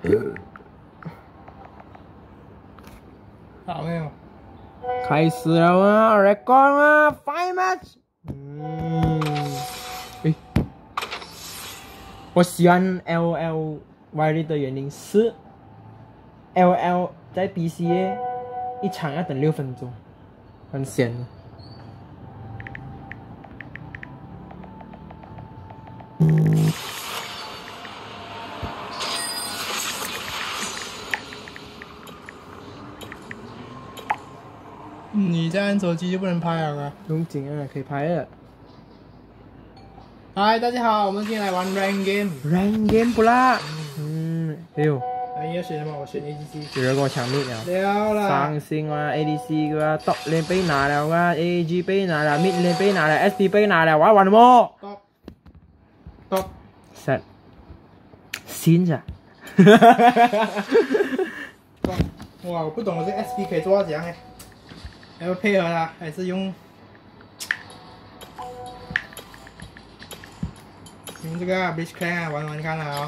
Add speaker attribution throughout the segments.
Speaker 1: 好没有？
Speaker 2: 开始了啊 ，record 啊 ，fight match。我喜欢 LLY 的原因是 ，LL 在 BCA 一场要等6分钟，很闲。
Speaker 1: 你在按手机就不能拍了啊？
Speaker 2: 不用紧啊，可以拍了。
Speaker 1: 嗨，大家好，我们今天来玩 Rank
Speaker 2: Game。Rank Game 不啦？哎呦，
Speaker 1: 你要选什么？我选 ADC。
Speaker 2: 有人跟我抢命了。
Speaker 1: 了啦。
Speaker 2: 伤心啊 ，ADC 嘅 Top lane 被拿了啊 ，AG 被拿了 ，Mid lane 被拿了 ，SP 被拿了，我要玩什么
Speaker 1: ？Top。
Speaker 2: Set。新着。
Speaker 1: 哇，我不懂我这 SP 可以做到怎样哎？要配合它，还是用这个 Beach Clan 啊，玩看啊、哦。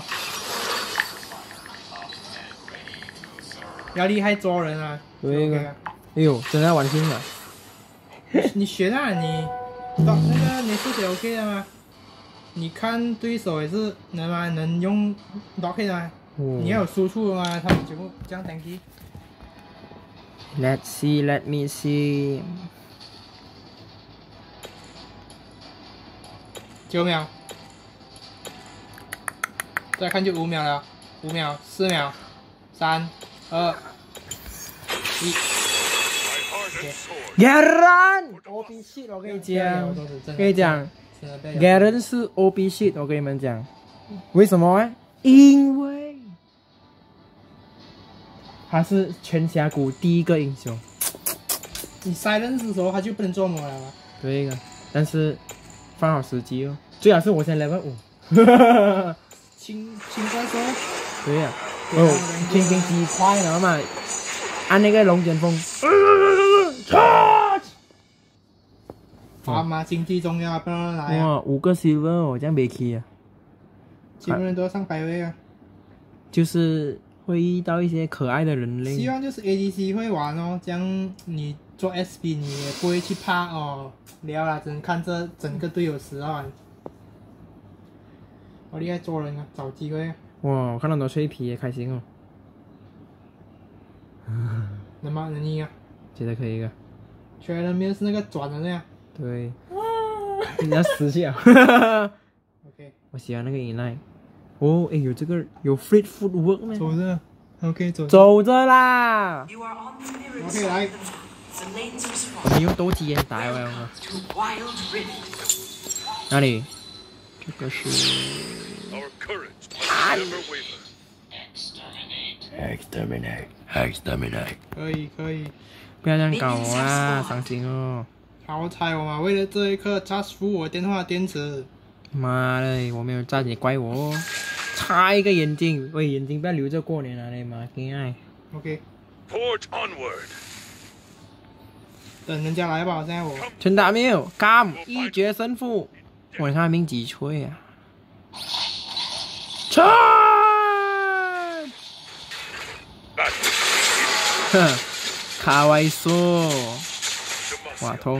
Speaker 1: 要厉害捉人啊！
Speaker 2: 对个。哎呦，真的要玩新的。
Speaker 1: 你选啊，你那个你数学 OK 的吗？你看对手也是能吗？能用 rocket 吗？你要有输出的吗？他们全部这样
Speaker 2: Let's see, let me see。
Speaker 1: 9秒，再看就5秒了，5秒、4秒、3、2、1。
Speaker 2: Garen OB shit， 我跟你讲，Garen 是 OB shit， 我跟你们讲，为什么呢？因为他是全峡谷第一个英雄。
Speaker 1: 你silence的时候他就不能做魔了吗？
Speaker 2: 对的，但是放好时机哦，最好是我先 level 5。
Speaker 1: 清怪兽。
Speaker 2: 对呀，轻击快了嘛，按那个龙卷风。
Speaker 1: 好嘛，经济重要，不能来啊！
Speaker 2: 哇，5个 silver， 我这样没去啊。
Speaker 1: 基本上都要上100位啊。
Speaker 2: 就是会遇到一些可爱的人类。
Speaker 1: 希望就是 ADC 会玩哦，这样你做 SP 你也不会去怕哦。聊啦，只能看这整个队友死啊！好厉害做人啊，找机会啊！
Speaker 2: 哇，我看到很多脆皮也开心哦。
Speaker 1: 能吗？能赢啊？
Speaker 2: 觉得可以的。
Speaker 1: 确认没有是那个转的那样。
Speaker 2: 对。你要死去啊
Speaker 1: ！OK。
Speaker 2: 我喜欢那个依赖。哦，哎，有这个有 free footwork 吗？
Speaker 1: 走着 ，OK，
Speaker 2: 走着啦。
Speaker 1: OK， 来。
Speaker 2: 我们用斗鸡眼打我呀！哪里？这个是。Exterminate。
Speaker 1: 可以。
Speaker 2: 不要这样搞我啊，伤心哦。
Speaker 1: 好彩我嘛，为了这一刻插付我电话电池。
Speaker 2: 妈的，我没有炸，你怪我哦。插一个眼睛，喂，眼睛不要留着过年啊，你妈亲爱。
Speaker 1: OK。Port onward。等人家来吧，现在我。
Speaker 2: 全打没有，干一决胜负。我看命几脆啊！冲！哼，卡哇伊索，瓦通。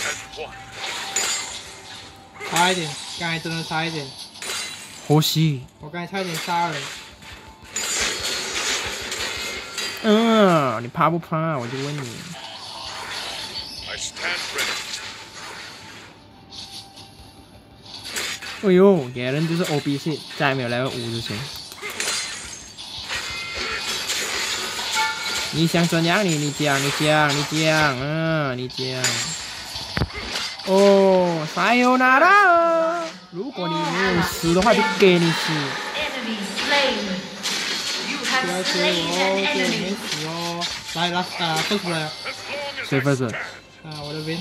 Speaker 1: 差一点，刚才真的差一点。
Speaker 2: 可惜。
Speaker 1: 我刚才差一点杀人。
Speaker 2: 你怕不怕？我就问你。哎呦，Garen 就是 OB 系，在没有level 5之前。你想怎样？你讲，你讲。哦，塞尤纳拉！如果你没有死的话，就给你死。
Speaker 1: 不要追我，这没死哦。来，first 来了。
Speaker 2: 谁 first？
Speaker 1: 我的 win。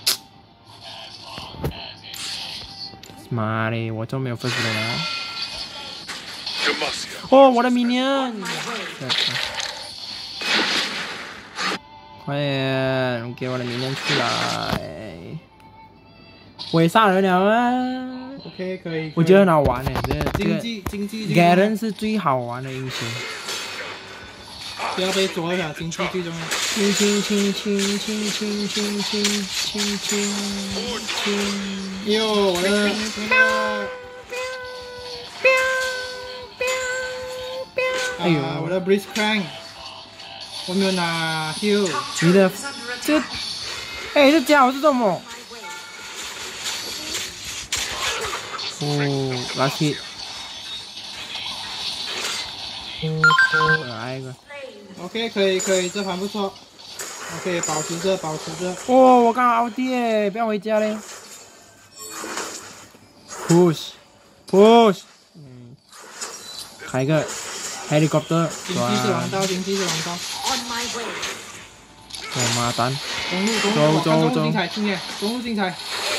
Speaker 2: 妈的，我就没有 first 了。哦，我的 minion。快点，给我的minion出来！我也杀人了啊！
Speaker 1: OK， 可以。
Speaker 2: 我觉得很好玩诶，这个
Speaker 1: 经济
Speaker 2: Garen 是最好玩的英雄。
Speaker 1: 不要被左小经济最重要。哟，我的。哎呦，我的 Breeze Crank， 我没有拿 heal。
Speaker 2: 你的这，哎，这家伙是什么？哦，lucky。来一个。
Speaker 1: OK， 可以，这盘不错。OK， 保持着。
Speaker 2: 哦，我刚好凹地耶，不要回家嘞。push， 开个 helicopter。
Speaker 1: 经济是王道。
Speaker 2: 我妈蛋。
Speaker 1: 公路精彩，今天公路精彩。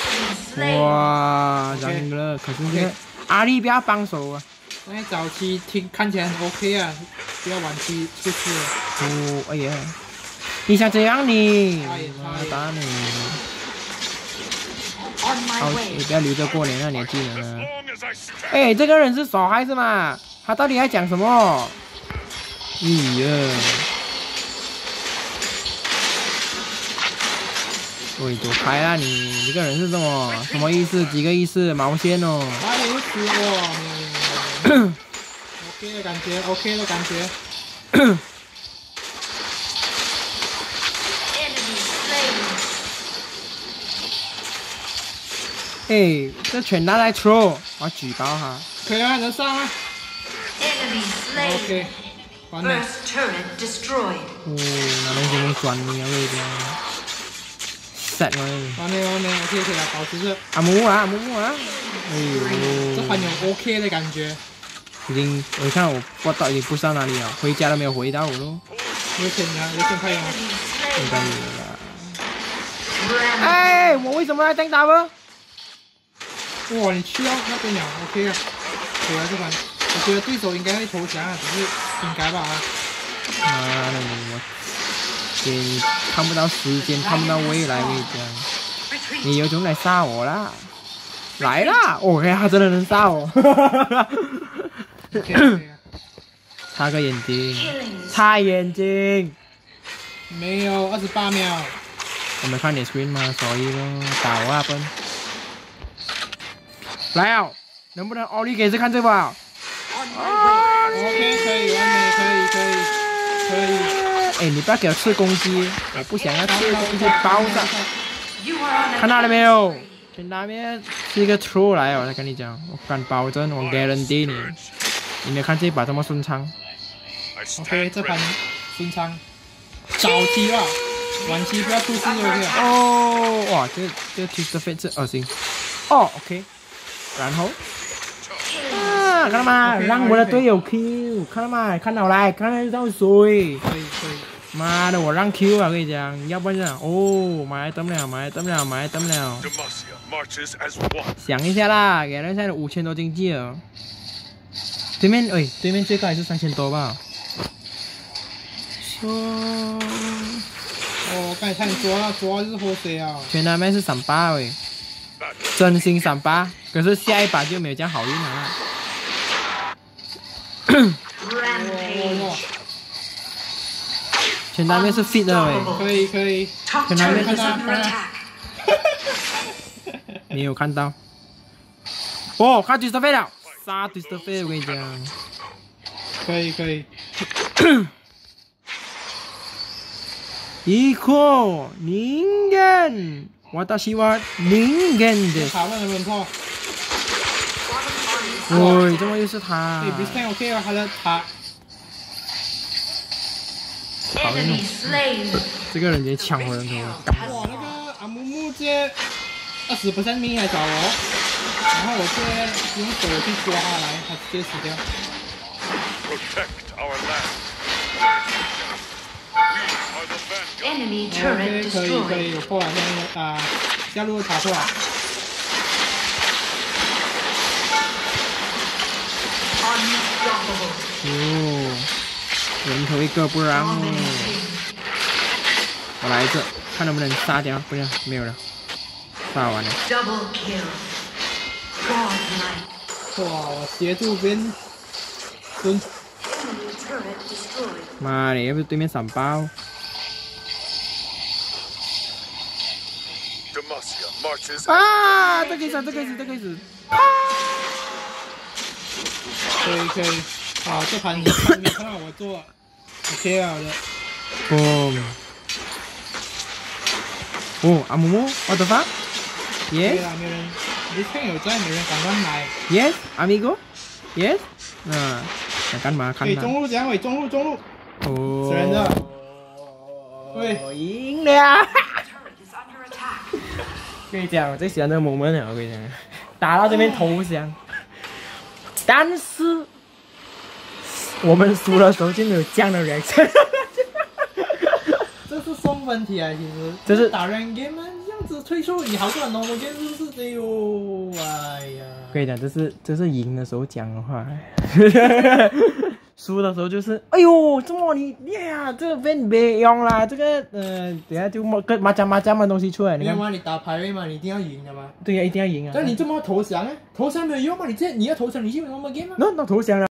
Speaker 2: 哇，赢了！可是这个阿力不要帮手啊。
Speaker 1: 因为早期看起来很 OK 啊，不要晚期出事了。
Speaker 2: 哦，哎呀，你想怎样你？妈打你！你不要留着过年那年纪人啊！哎，这个人是小孩是吗？他到底在讲什么？哎呀！喂，躲开啊你！这个人是什么意思？几个意思？毛线哦！
Speaker 1: 哪里死我？OK 的感觉。
Speaker 2: 哎，这全打在 throw， 我举报他。
Speaker 1: 可以啊，能上啊。OK， 完了。
Speaker 2: 哦，那东西能转你啊，喂的。set 我。
Speaker 1: 完了 ，OK 了，保持着。
Speaker 2: 阿木啊！哎呦，
Speaker 1: 这盘有 OK 的感觉。
Speaker 2: 已经，我看我到已经不知道哪里了，回家都没有回到我喽。
Speaker 1: 有钱开吗？
Speaker 2: 应该有了。哎，我为什么要登打呢？
Speaker 1: 哇，你去到那边了 ，OK 啊，可以啊，这盘，我觉得对手应该会投降啊，只是应该吧啊。
Speaker 2: 妈的，我给你看不到时间，看不到未来，我跟你讲，你有种来杀我啦！来啦！哦，他真的能杀我！擦个眼睛，擦眼睛。
Speaker 1: 没有28秒。
Speaker 2: 我没看你 screen 吗？所以咯，打我啊，笨！来哦，能不能奥利给次看这把
Speaker 1: ？OK， 可以，完美，可以。
Speaker 2: 哎，你不要给我吃公鸡，我不想要吃公鸡包子。看到了没有？那边是一个 true 来，我再跟你讲，我敢保证，我 guarantee 你。你没有看这把这么顺畅
Speaker 1: ？OK， 这盘顺畅。早期吧，晚期不要出事就 OK 了。
Speaker 2: 哦，哇，这 twist fate 这恶心。哦 ，OK。然后啊，看到吗？让我的队友 Q， 看到吗？看到来，看到谁？
Speaker 1: 可以。
Speaker 2: 妈的，我让 Q 啊！我跟你讲，要不然哦，买得了。想一下啦，给人现在5000多经济了。对面最高还是3000多吧？
Speaker 1: 哦，刚才看你抓是喝水啊。
Speaker 2: 全那边是38喂，真心38，可是下一把就没有这样好运了。全那边是 fit 的喂，
Speaker 1: 可以。
Speaker 2: 全那边是看你有看到？哦，他 twist 飞了，杀 twist 飞，我跟你讲。
Speaker 1: 可以。
Speaker 2: 一個人間，私は人間です。
Speaker 1: 塔那能破。
Speaker 2: 喂，怎么又是他？
Speaker 1: 对 ，Breeze Crank OK 啊，他的塔。
Speaker 2: 好用，这个人直接抢我人头。
Speaker 1: 哇，那个阿木木直接20% 命来找我，然后我直接用手去抓他来，他直接死掉。OK， 可以，我破了那个加入塔破了。
Speaker 2: 哦，人头一个不让哦。我来这，看能不能杀掉，不行，没有了，杀完了。
Speaker 1: 哇，我协助边蹲。
Speaker 2: 妈的，要不是对面3包。啊！这个意思，
Speaker 1: 可以。啊，这盘你看到我做 ，OK 了的。
Speaker 2: 阿木木，我的发。Yes。
Speaker 1: 没人，你朋友在，没人赶快来。
Speaker 2: Yes, amigo. Yes。干嘛？
Speaker 1: 中路讲，中路。
Speaker 2: 哦。
Speaker 1: 死人的。喂，
Speaker 2: 赢了。跟你讲，我最喜欢这个 moment 了。我跟你讲，打到这边投降，但是我们输的时候就没有这样的 reaction。
Speaker 1: 这是送分题啊，其实。
Speaker 2: 这是
Speaker 1: 打 rank game 这样子退出，你好过 normal game 是不是？哎呦，哎呀！
Speaker 2: 跟你讲，这是赢的时候讲的话。输的时候就是，哎呦，怎么你呀？这个 分别用啦，这个等下就跟麻将的东西出来。
Speaker 1: 没有吗？你打排位嘛，你一定要赢的嘛。
Speaker 2: 对呀，一定要赢啊。
Speaker 1: 但你这么投降啊？投降没有用嘛？你要投降，你就normal game 啊。
Speaker 2: 那投降了。